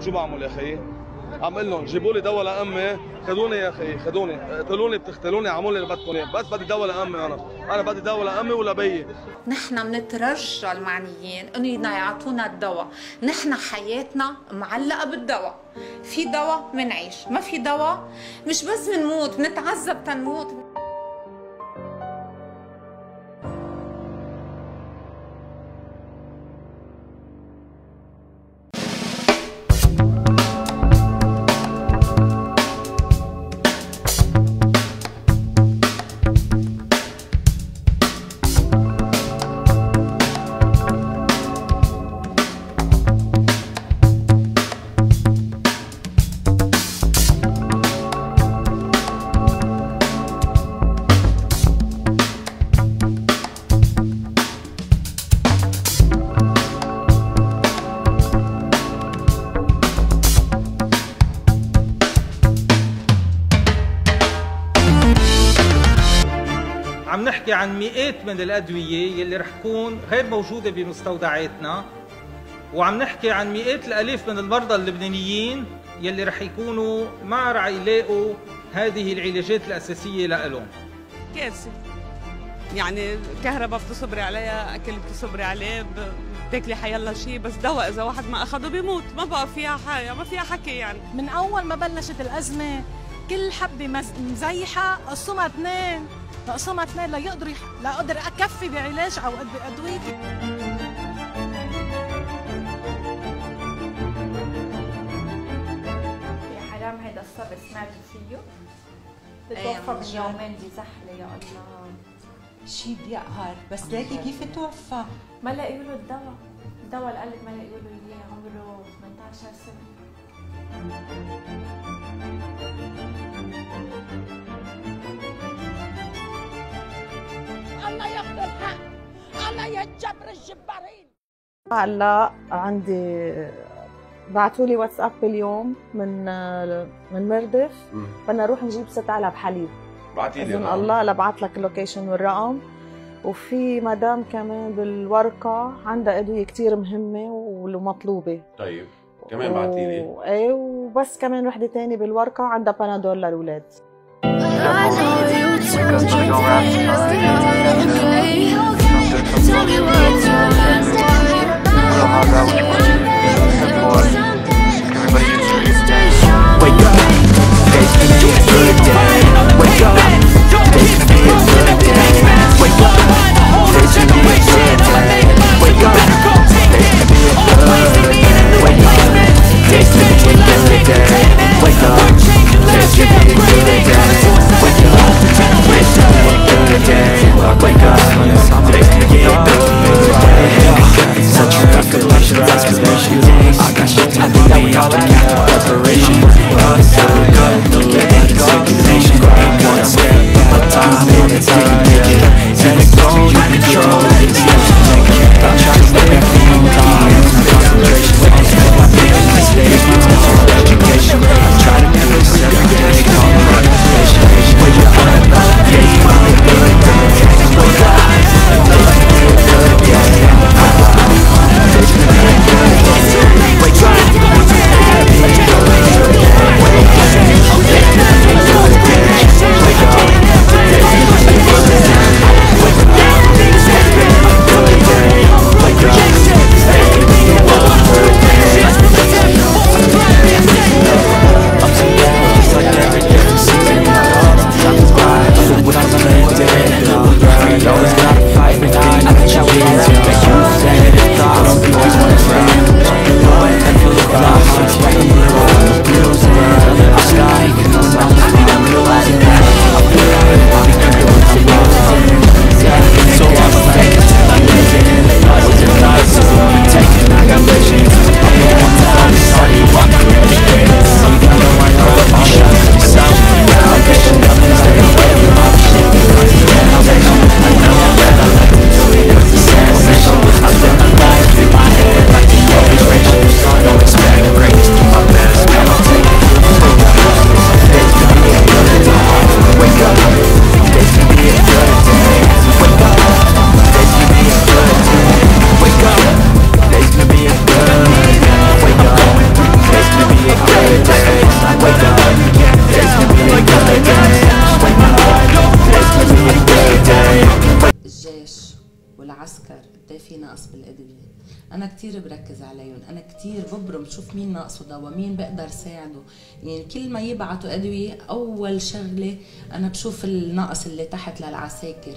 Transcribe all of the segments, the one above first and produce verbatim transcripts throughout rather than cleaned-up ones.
شو بعمل يا اخي؟ عم اقول لهم جيبوا لي دواء لامي، خذوني يا اخي خذوني، اقتلوني بتقتلوني، اعملوا اللي بدكم اياه، بس بدي دواء لامي انا، انا بدي دواء لامي ولبيي. نحن بنترجى المعنيين انه يعطونا الدواء، نحن حياتنا معلقه بالدواء، في دواء منعيش، ما في دواء مش بس بنموت، بنتعذب تنموت. عم نحكي عن مئات من الأدوية يلي رح تكون غير موجودة بمستودعاتنا، وعم نحكي عن مئات الآلاف من المرضى اللبنانيين يلي رح يكونوا ما رح يلاقوا هذه العلاجات الأساسية لهم. كارثة، يعني كهرباء بتصبري عليها، أكل بتصبري عليه، بتاكلي حيالله شيء، بس دواء إذا واحد ما أخده بيموت، ما بقى فيها حاجة، ما فيها حكي. يعني من أول ما بلشت الأزمة كل حبة مزيحة قسمها اثنين، نقسمها اثنين ليقدر لا اقدر اكفي بعلاج او ادويتي. يا حرام هيدا الصبي سمعتوا فيه؟ بتوفى من يومين بزحلة يا الله. شي بيقهر، بس ليكي كيف توفى؟ ما لاقيوا له الدواء، الدواء اللي قالت ما لاقيوا له اياه، عمره ثمانية عشر سنة. الله ياخذ الحق، الله يجبر الجبارين. هلا عندي بعثوا لي واتساب اليوم من من مردف، بدنا نروح نجيب ست علب حليب. بعتي لي اذن الله لبعث لك اللوكيشن والرقم. وفي مدام كمان بالورقه عندها ادويه كثير مهمه ومطلوبه. طيب كمان بعتي لي. و... ايه وبس كمان وحده ثانيه بالورقه عندها بنادول للاولاد. السكر قد ايه في نقص بالادويه، انا كثير بركز عليهم، انا كثير ببرم بشوف مين ناقصه دواء، مين بقدر ساعده. يعني كل ما يبعتوا ادويه اول شغله انا بشوف النقص اللي تحت للعساكر.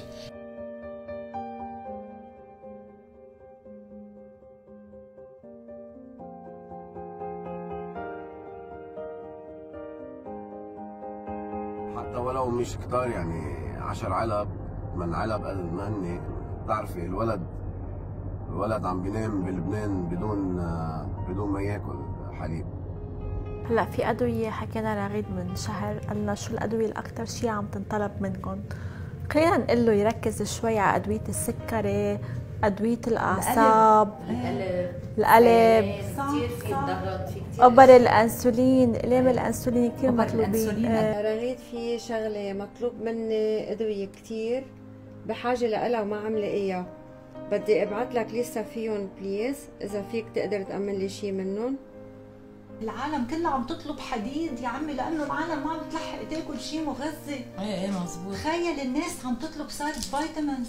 حتى ولو مش كتار، يعني عشر علب من علب قد ما هن. بتعرفي الولد الولد عم بينام بلبنان بدون بدون ما ياكل حليب. هلا في ادويه حكينا لغيد من شهر، قالنا شو الادويه الاكثر شيء عم تنطلب منكم. خلينا نقول له يركز شوي على ادويه السكري، ادويه الاعصاب، القلب القلب كثير في الضغط، في كثير ابر الانسولين، اقلام الانسولين كثير مطلوبين. رغيت في شغله مطلوب مني ادويه كثير بحاجه لها وما عم لاقيها، بدي ابعث لك لسه فيهم بليز، اذا فيك تقدر تامن لي شيء منهم. العالم كلها عم تطلب حديد يا عمي، لانه العالم ما عم بتلحق تاكل شيء مغذي. ايه ايه مزبوط. تخيل الناس عم تطلب صار فيتامينز.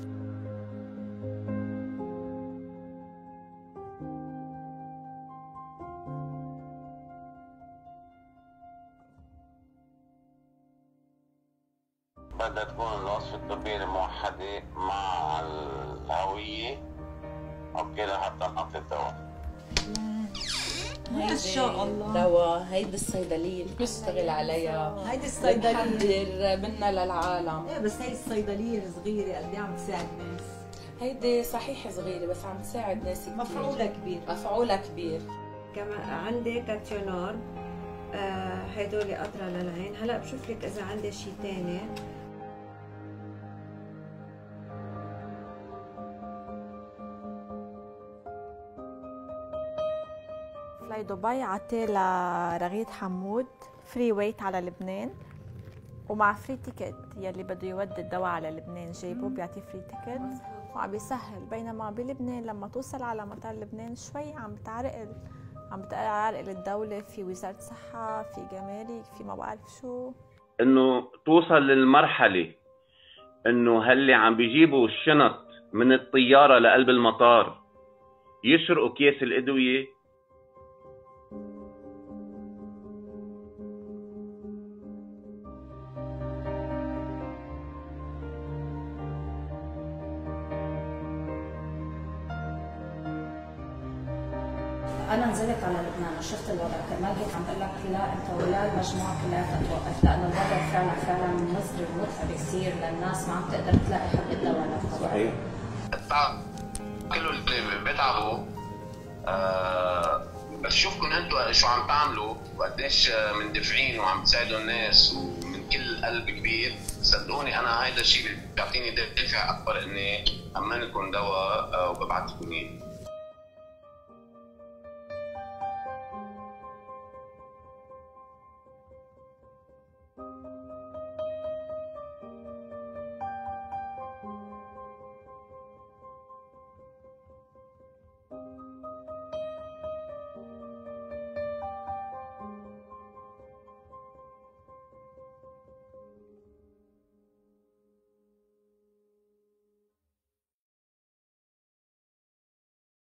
بدها تكون الوصفة الطبية الموحدة مع الهوية اوكي لحتى نعطي الدواء. ما شاء الله. دواء هيدي الصيدلية اللي بنشتغل عليها، هيدي الصيدلية بنحضر منها للعالم. ايه بس هي الصيدلية الصغيرة قد ايه عم تساعد الناس؟ هيدي صحيح صغيرة بس عم تساعد ناس كثير. مفعولها كبير. مفعولها كبير. كمان عندي كاتيونار، آه هيدول قطرة للعين. هلا بشوف لك اذا عندي شيء ثاني. فلاي دبي عطيه لرغيد حمود فري ويت على لبنان، ومع فري تيكت يلي بده يودي الدواء على لبنان جايبه بيعطيه فري تيكت وعم بيسهل. بينما بلبنان لما توصل على مطار لبنان شوي عم بتعرقل، عم بتعرقل الدولة، في وزارة صحة، في جمارك، في ما بعرف شو، انه توصل للمرحلة انه هاللي عم بيجيبوا الشنط من الطيارة لقلب المطار يسرقوا كيس الأدوية. أنا نزلت على لبنان وشفت الوضع، كرمال هيك عم بقول لك لا أنت ولا المجموعة كلها توقف، لأنه الوضع فعلا فعلا مزري ومتعب كثير للناس، ما عم تقدر تلاقي حق الدواء لها. صحيح. التعب كله اللي بيتعبوا آه بس شوفكم انتم شو عم تعملوا وقديش مندفعين وعم تساعدوا الناس ومن كل قلب كبير، صدقوني أنا هيدا الشيء بيعطيني دافع أكبر إني أمن لكم دواء وببعث لكم إياه.